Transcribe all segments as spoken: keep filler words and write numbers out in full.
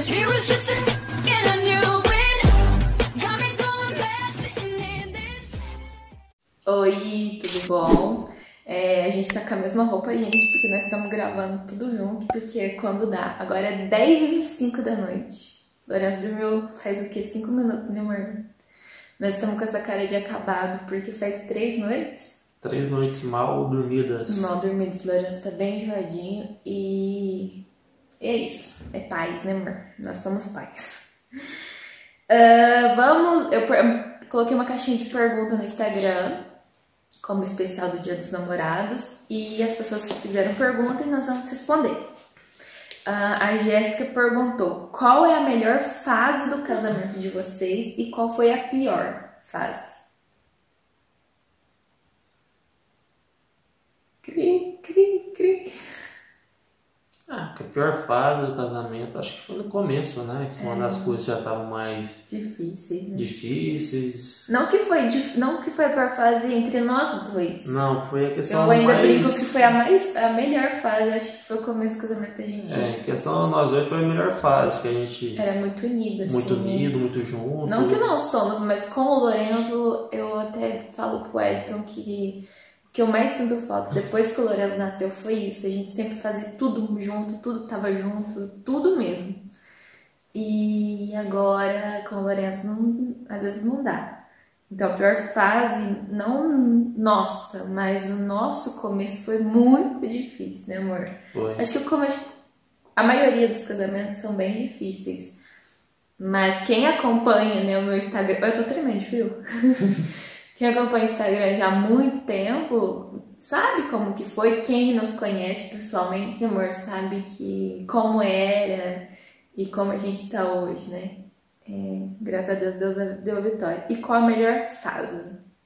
'cause he was just a and I knew it. Got me going back, sitting in this. Oi, tudo bom? É, a gente tá com a mesma roupa, gente, porque nós estamos gravando tudo junto, porque é quando dá. Agora é dez e vinte e cinco da noite. Lourenço dormiu faz o quê? cinco minutos, né, amor? Nós estamos com essa cara de acabado, porque faz três noites. Três noites mal dormidas. Mal dormidos, Lourenço tá bem enjoadinho e... é isso, é pais, né, amor? Nós somos pais. Uh, vamos... Eu per... coloquei uma caixinha de pergunta no Instagram, como especial do Dia dos Namorados, e as pessoas fizeram pergunta e nós vamos responder. Uh, a Jéssica perguntou: qual é a melhor fase do casamento de vocês e qual foi a pior fase? Cri, cri, cri. Ah, a pior fase do casamento acho que foi no começo, né? Quando é. as coisas já estavam mais difíceis, né? difíceis. Não que foi dif... não que foi a pior fase entre nós dois. Não, foi a questão Eu ainda mais... brinco que foi a mais a melhor fase. Eu acho que foi o começo do casamento da gente. É, a questão nós dois foi a melhor fase, que a gente era muito unido, assim. Muito unido, muito junto. Não que nós somos, mas com o Lourenço eu até falo pro Elton que o que eu mais sinto falta depois que o Lourenço nasceu foi isso. A gente sempre fazia tudo junto, tudo tava junto, tudo mesmo. E agora com o Lourenço não, às vezes não dá. Então a pior fase, não nossa, mas o nosso começo foi muito difícil, né, amor? Foi. Acho que o começo, a maioria dos casamentos são bem difíceis. Mas quem acompanha, né, o meu Instagram... Eu tô tremendo de frio. Quem acompanha o Instagram já há muito tempo sabe como que foi. Quem nos conhece pessoalmente, amor, sabe que como era e como a gente tá hoje, né? É, graças a Deus, Deus deu a vitória. E qual a melhor fase?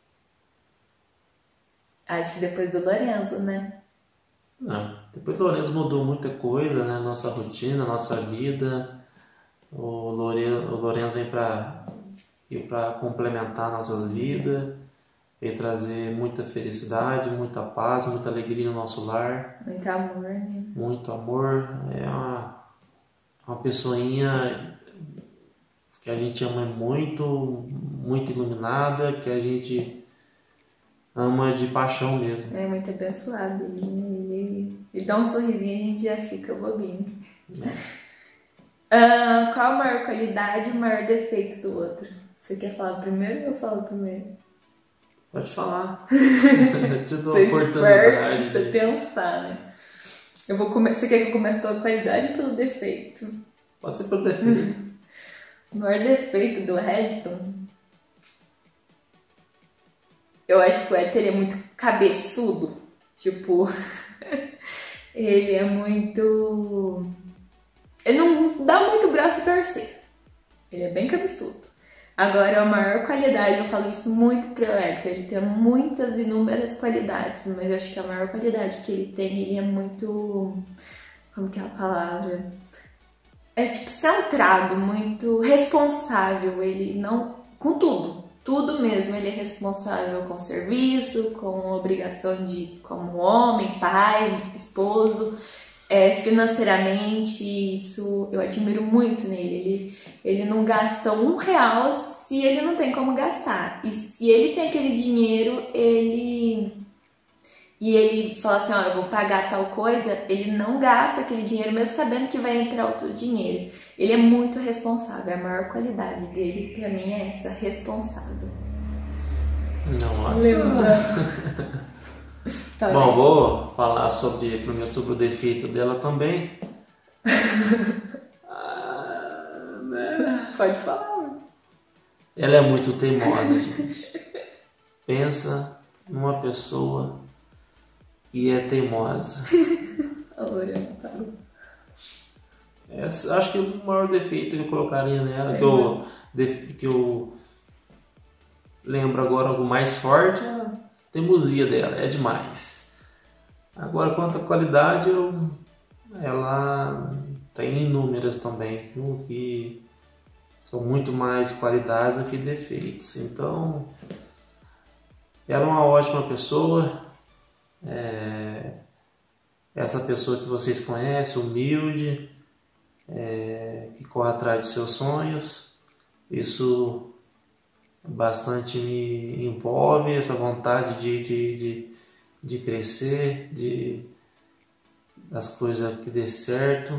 Acho que depois do Lourenço, né? Não, depois do Lourenço mudou muita coisa, né? Nossa rotina, nossa vida. O Lourenço, o Lourenço vem pra, pra complementar nossas vidas. Veio trazer muita felicidade, muita paz, muita alegria no nosso lar. Muito amor, né? Muito amor. É uma, uma pessoinha que a gente ama muito, muito iluminada, que a gente ama de paixão mesmo. É muito abençoado. Ele, ele, ele dá um sorrisinho e a gente já fica bobinho. É. Uh, qual a maior qualidade e o maior defeito do outro? Você quer falar primeiro ou eu falo primeiro? Pode falar. Eu te dou a oportunidade. Você de... pensar, né? Eu vou come... Você quer que eu comece pela qualidade ou pelo defeito? Pode ser pelo defeito. O maior defeito do Redton, eu acho que o Edson, ele é muito cabeçudo. Tipo, ele é muito... Ele não dá muito braço pra torcer. Ele é bem cabeçudo. Agora, a maior qualidade, eu falo isso muito pro Elton, ele tem muitas, inúmeras qualidades, mas eu acho que a maior qualidade que ele tem, ele é muito... Como que é a palavra? É tipo centrado, muito responsável, ele não... Com tudo, tudo mesmo, ele é responsável com o serviço, com a obrigação de, como homem, pai, esposo... É, financeiramente, isso eu admiro muito nele. Ele, ele não gasta um real se ele não tem como gastar. E se ele tem aquele dinheiro, ele... E ele fala assim, ó, eu vou pagar tal coisa, ele não gasta aquele dinheiro mesmo sabendo que vai entrar outro dinheiro. Ele é muito responsável, a maior qualidade dele, pra mim, é essa, responsável. Nossa. Lembra? Tá Bom, bem. vou falar sobre, primeiro sobre o defeito dela também. ah, né? Pode falar. Ela é muito teimosa, gente. Pensa numa pessoa que é teimosa. Essa, acho que o maior defeito que eu colocaria nela, é, que, eu, que eu lembro agora algo mais forte, é a teimosia dela, é demais. Agora, quanto à qualidade, eu, ela tem inúmeras também, viu, que são muito mais qualidades do que defeitos. Então, ela é uma ótima pessoa, é, essa pessoa que vocês conhecem, humilde, é, que corre atrás de seus sonhos. Isso bastante me envolve, essa vontade de, de, de, de crescer, de das coisas que dê certo,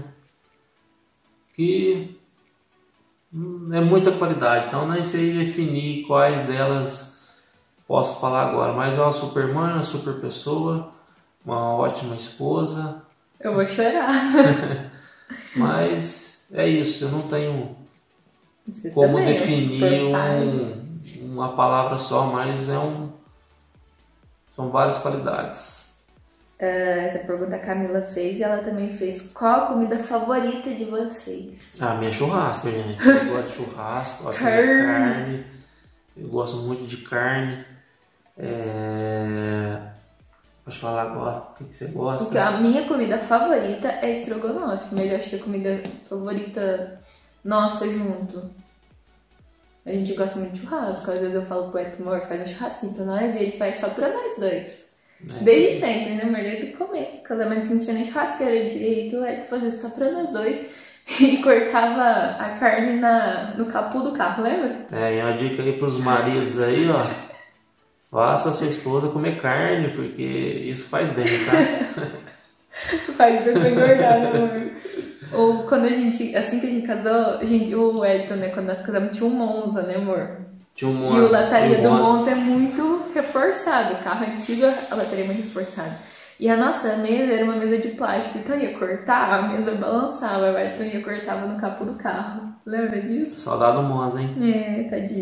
que é muita qualidade, então nem sei definir quais delas posso falar agora, mas é uma super mãe, uma super pessoa, uma ótima esposa. Eu vou chorar. Mas é isso, eu não tenho Você como também, definir é super pai. um, uma palavra só, mas é um, são várias qualidades. Ah, essa pergunta a Camila fez e ela também fez: qual a comida favorita de vocês? Ah, minha churrasco, gente. Eu gosto de churrasco, gosto de Carne. carne. Eu gosto muito de carne. É... Pode falar agora o que, que você gosta? Porque a minha comida favorita é estrogonofe, mas eu acho que a comida favorita nossa junto. A gente gosta muito de churrasco. Às vezes eu falo pro Edson, amor, faz um churrasquinho pra nós e ele faz só pra nós dois. É, Desde sempre, né, amor? Desde o começo. Casamento não tinha nem churrasqueira direito, o Edson fazia só pra nós dois. E cortava a carne na, no capô do carro, lembra? É, e uma dica aí pros maridos aí, ó. Faça a sua esposa comer carne, porque isso faz bem, tá? Faz isso pra engordar, né, amor? Ou quando a gente, assim que a gente casou, a gente, o Elton, né, quando nós casamos, tinha um Monza, né, amor? Tinha um E o lataria do um Monza. Monza é muito reforçado, o carro antigo, a lataria é muito reforçada. E a nossa mesa era uma mesa de plástico, então ia cortar, a mesa balançava, o Elton ia cortava no capô do carro. Lembra disso? Saudade do Monza, hein? É, tadinho.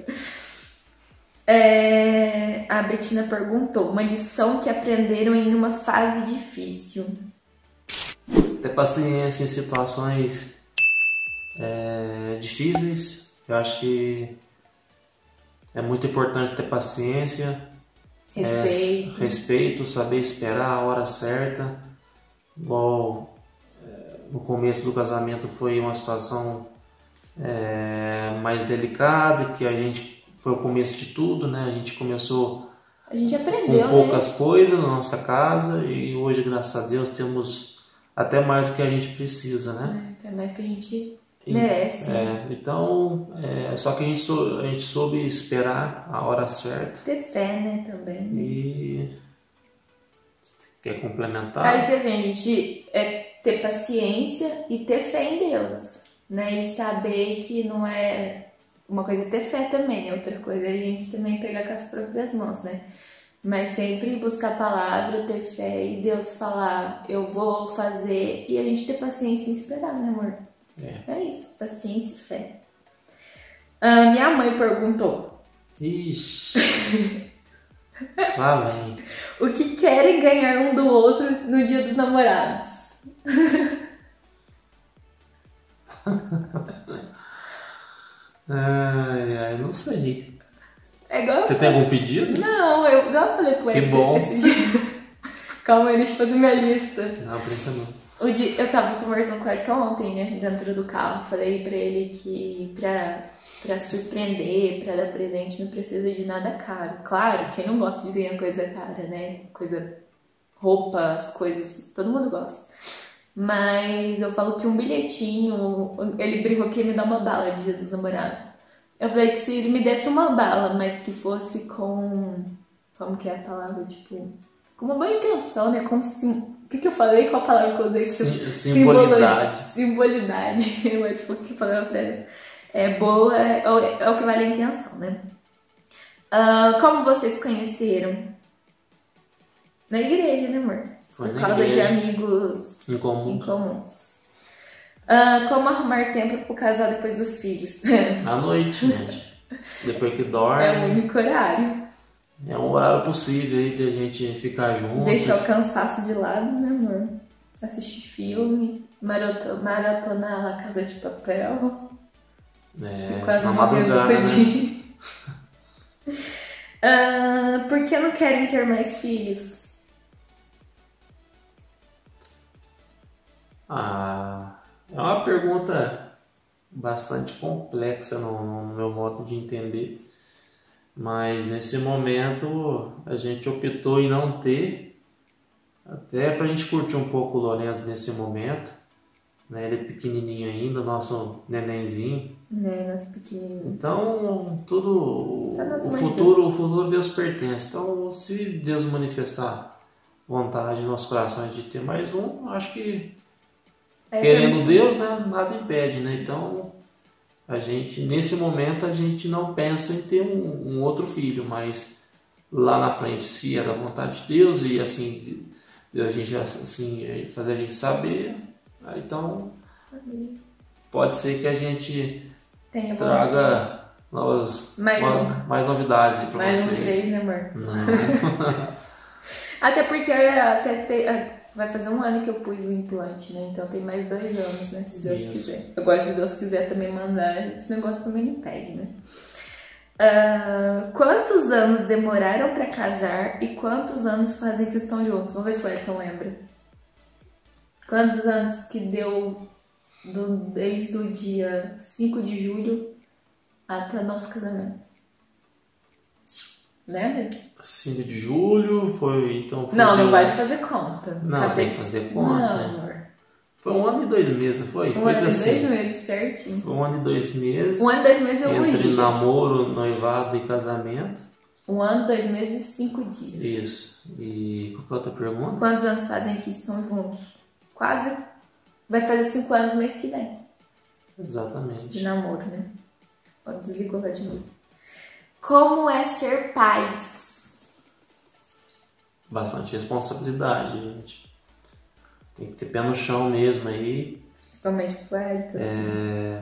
É, a Betina perguntou: uma lição que aprenderam em uma fase difícil. Ter paciência em situações é, difíceis. Eu acho que é muito importante ter paciência, Respeito. é, respeito, saber esperar a hora certa. Igual é, no começo do casamento foi uma situação é, mais delicada, que a gente foi o começo de tudo, né? A gente começou A gente com aprendeu, poucas né? coisas na nossa casa e hoje, graças a Deus, temos até mais do que a gente precisa, né? É, é mais que a gente E- merece. É, então, é, só que a gente, sou, a gente soube esperar a hora certa Ter fé, né, também. e quer complementar? Acho que assim, a gente é ter paciência e ter fé em Deus, né? E saber que não é uma coisa é ter fé também, outra coisa é a gente também pegar com as próprias mãos, né? Mas sempre buscar a palavra, ter fé e Deus falar, eu vou fazer, e a gente ter paciência em esperar, né, amor? É. É isso, paciência e fé. Ah, minha mãe perguntou: Ixi, lá vem. o que querem ganhar um do outro no dia dos namorados? Ai, ai, não sei. É igual Você tem algum pedido? Não, eu igual eu falei com Que ele bom. esse dia. Calma aí, deixa eu fazer minha lista. Não, brinca não. O dia, eu tava conversando com o Elton ontem, né, dentro do carro. Falei pra ele que pra, pra surpreender, pra dar presente, não precisa de nada caro. Claro, quem não gosta de ganhar coisa cara, né? Coisa, roupas, coisas, todo mundo gosta. Mas eu falo que um bilhetinho, ele brincou que ia me dar uma bala de Dia dos Namorados. Eu falei que se ele me desse uma bala, mas que fosse com, como que é a palavra, tipo, com uma boa intenção, né? Com sim, o que que eu falei? Qual a palavra que eu usei? Sim- simbolidade. Simbolidade. Eu tipo, o que palavra pra essa? É boa, é, o- é o que vale a intenção, né? Ah, como vocês conheceram? Na igreja, né, amor? Foi Por na causa de igreja. amigos Em comum. em comuns. Ah, como arrumar tempo pro casal depois dos filhos? À noite, gente. Depois que É o dorme. único horário. É um horário possível aí de a gente ficar junto. Deixar o cansaço de lado, né, amor? Assistir filme, maroto- maratonar La Casa de Papel. É, Quase na morrendo madrugada, né? todinho. Ah, por que não querem ter mais filhos? Ah, é uma pergunta bastante complexa no, no meu modo de entender. Mas nesse momento a gente optou em não ter, até pra gente curtir um pouco o Lourenço nesse momento. né? Ele é pequenininho ainda, nosso nenenzinho. Né, nosso pequenininho. Então, tudo, Tá nas o mãos de futuro, o futuro Deus pertence. Então, se Deus manifestar vontade em nossos corações de ter mais um, acho que Aí querendo temos- Deus, né, nada impede, né? Então, a gente, nesse momento, a gente não pensa em ter um, um outro filho, mas lá na frente, se é da vontade de Deus e assim, a gente assim, fazer a gente saber, aí, então pode ser que a gente Tenha traga novas, Mais no- um. mais novidades aí pra mais uns vocês. três, né, amor? Não. Até porque até tre- ah, vai fazer um ano que eu pus o implante, né? Então tem mais dois anos, né? Se Deus Isso. quiser. Agora, se Deus quiser também mandar, esse negócio também não impede, né? Ah, quantos anos demoraram pra casar e quantos anos fazem que estão juntos? Vamos ver se o Ayrton lembra. Quantos anos que deu do- desde o dia cinco de julho até nosso casamento? Lembra? cinco de julho foi, então foi Não, não deu- vai fazer conta. Não, Tá tem bem- que fazer conta. Não, amor. Foi um ano e dois meses, foi? Um Coisa ano e assim. dois meses, certinho. Foi um ano e dois meses. Um ano, dois meses e alguns Entre dias. namoro, noivado e casamento. Um ano, dois meses e cinco dias. Isso. E qual que é a outra pergunta? Quantos anos fazem que estão juntos? Quase. Vai fazer cinco anos no mês que vem. Exatamente. De namoro, né? Ó, desligou lá de novo. Como é ser pais? Bastante responsabilidade, gente. Tem que ter pé no chão mesmo aí. Principalmente pro Elton. É,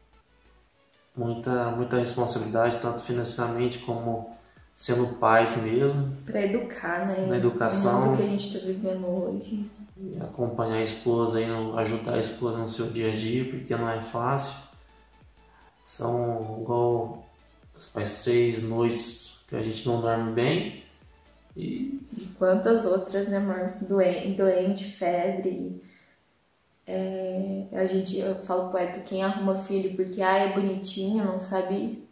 muita, muita responsabilidade, tanto financeiramente como sendo pais mesmo. Pra educar, né? Na educação. No mundo que a gente tá vivendo hoje. E acompanhar a esposa aí, no- ajudar a esposa no seu dia a dia, porque não é fácil. São igual faz três noites que a gente não dorme bem. E E quantas outras, né, amor? Doente, doente febre. É, a gente, eu falo pro Elton, quem arruma filho porque ah, é bonitinho, não sabe.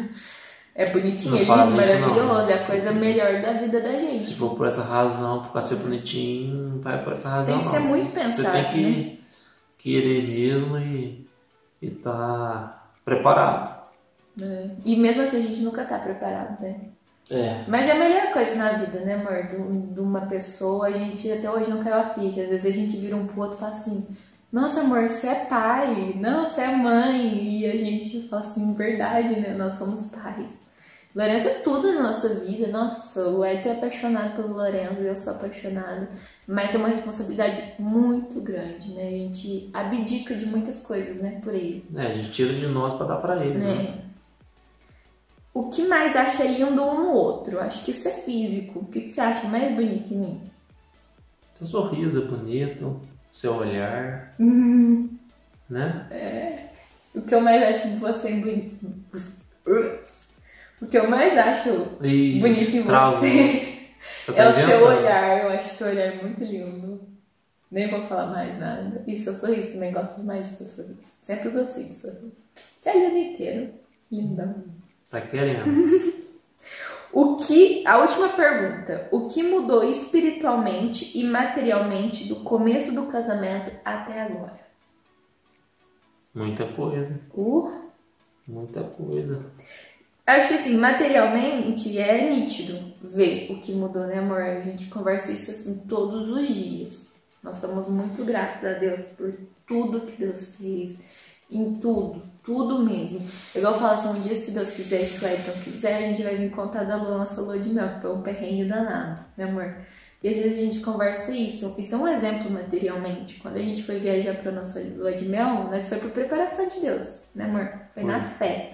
É bonitinho, Não é fala lindo, isso, não. maravilhoso, é a coisa melhor da vida da se gente. for por essa razão, por causa de ser bonitinho, não vai por essa razão Tem que não. ser muito Você pensado, tem que né? querer mesmo e estar tá preparado. É. E mesmo assim a gente nunca tá preparado, né? É. Mas é a melhor coisa na vida, né, amor? De, de uma pessoa, a gente até hoje não caiu a ficha. Às vezes a gente vira um pro outro e fala assim: nossa, amor, você é pai, não, você é mãe. E a gente fala assim: verdade, né? Nós somos pais. Lourenço é tudo na nossa vida. Nossa, o Elton é apaixonado pelo Lourenço, eu sou apaixonada. Mas é uma responsabilidade muito grande, né? A gente abdica de muitas coisas, né, por ele. É, a gente tira de nós pra dar pra eles, né? Né? O que mais acha lindo um no outro? Acho que isso é físico. O que, que você acha mais bonito em mim? Seu sorriso é bonito, seu olhar, Hum, né? o que eu mais acho de você bonito. O que eu mais acho E bonito em travou. você Você tá é o seu inventando? olhar. Eu acho seu olhar muito lindo. Nem vou falar mais nada. E seu sorriso também, gosto demais do seu sorriso. Sempre gostei do sorriso. Você é lindo inteiro. Lindão. Tá querendo. O que, a última pergunta, o que mudou espiritualmente e materialmente do começo do casamento até agora? Muita coisa. Uh, Muita coisa. acho que assim, materialmente é nítido ver o que mudou, né, amor? A gente conversa isso assim todos os dias. Nós somos muito gratos a Deus por tudo que Deus fez, em tudo, tudo mesmo. Igual eu falo assim, um dia, se Deus quiser, se o Elton quiser, a gente vai vir contar da lua, nossa lua de mel, que foi um perrengue danado, né, amor? E às vezes a gente conversa isso, isso é um exemplo materialmente. Quando a gente foi viajar pra nossa lua de mel, nós foi por preparação de Deus, né, amor? Foi na fé.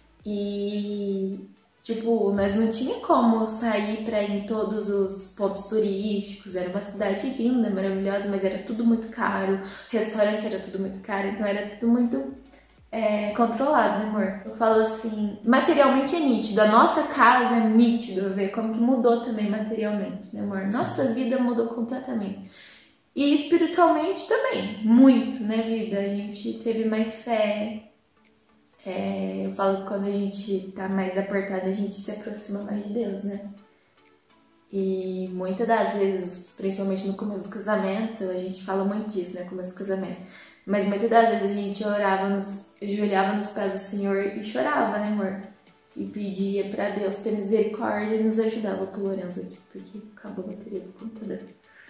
E, tipo, nós não tinha como sair pra ir em todos os pontos turísticos. Era uma cidade linda, maravilhosa, mas era tudo muito caro. O restaurante era tudo muito caro, então era tudo muito é, controlado, né, amor? Eu falo assim, materialmente é nítido. A nossa casa é nítido ver como que mudou também materialmente, né, amor? Nossa vida mudou completamente. E espiritualmente também, muito, né, vida? A gente teve mais fé. É, eu falo que quando a gente tá mais apertado, a gente se aproxima mais de Deus, né? E muitas das vezes, principalmente no começo do casamento, a gente fala muito disso, né? Começo do casamento. Mas muitas das vezes a gente orava, nos, ajoelhava nos pés do Senhor e chorava, né, amor? E pedia pra Deus ter misericórdia e nos ajudava com o Lorenzo aqui, porque acabou a bateria do computador.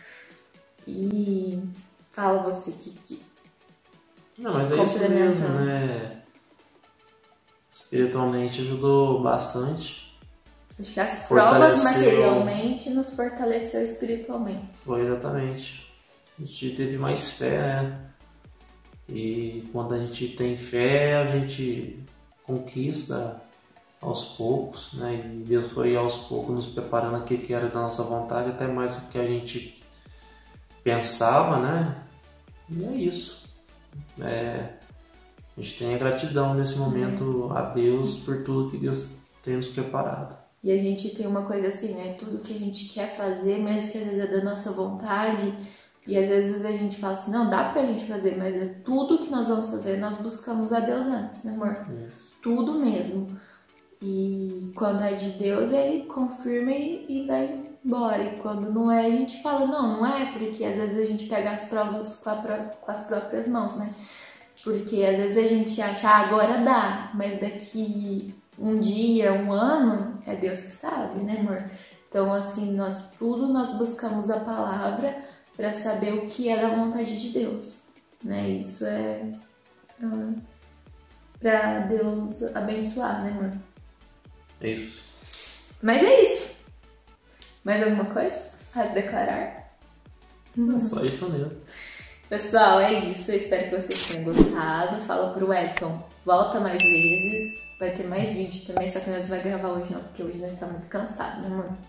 E fala você que... que Não, mas é isso mesmo, né? Espiritualmente ajudou bastante. Acho que as provas materialmente nos fortaleceu espiritualmente. Foi exatamente. A gente teve mais fé, né? E quando a gente tem fé, a gente conquista aos poucos, né? E Deus foi aos poucos nos preparando aquilo que era da nossa vontade, até mais do que a gente pensava, né? E é isso. É, a gente tem a gratidão nesse momento a Deus por tudo que Deus tem nos preparado. E a gente tem uma coisa assim, né? Tudo que a gente quer fazer, mas que às vezes é da nossa vontade. E às vezes a gente fala assim, não, dá pra gente fazer, mas é tudo que nós vamos fazer, nós buscamos a Deus antes, né, amor? Isso. Tudo mesmo. E quando é de Deus, ele confirma e, e vai embora. E quando não é, a gente fala, não, não é, porque às vezes a gente pega as provas com, a, com as próprias mãos, né? Porque às vezes a gente acha, ah, agora dá, mas daqui um dia, um ano, é Deus que sabe, né, amor? Então, assim, nós tudo nós buscamos a palavra para saber o que é da vontade de Deus, né? Isso é uh, para Deus abençoar, né, amor? É isso. Mas é isso. Mais alguma coisa a declarar? É só isso mesmo. Pessoal, é isso. Eu espero que vocês tenham gostado. Fala pro Elton, volta mais vezes. Vai ter mais vídeo também, só que nós vamos gravar hoje não, porque hoje nós estamos muito cansados, né, amor?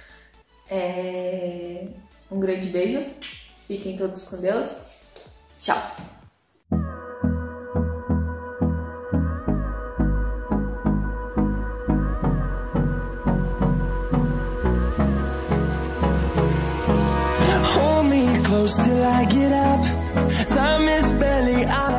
É... Um grande beijo. Fiquem todos com Deus. Tchau. Hold me close till I get up. Time is barely on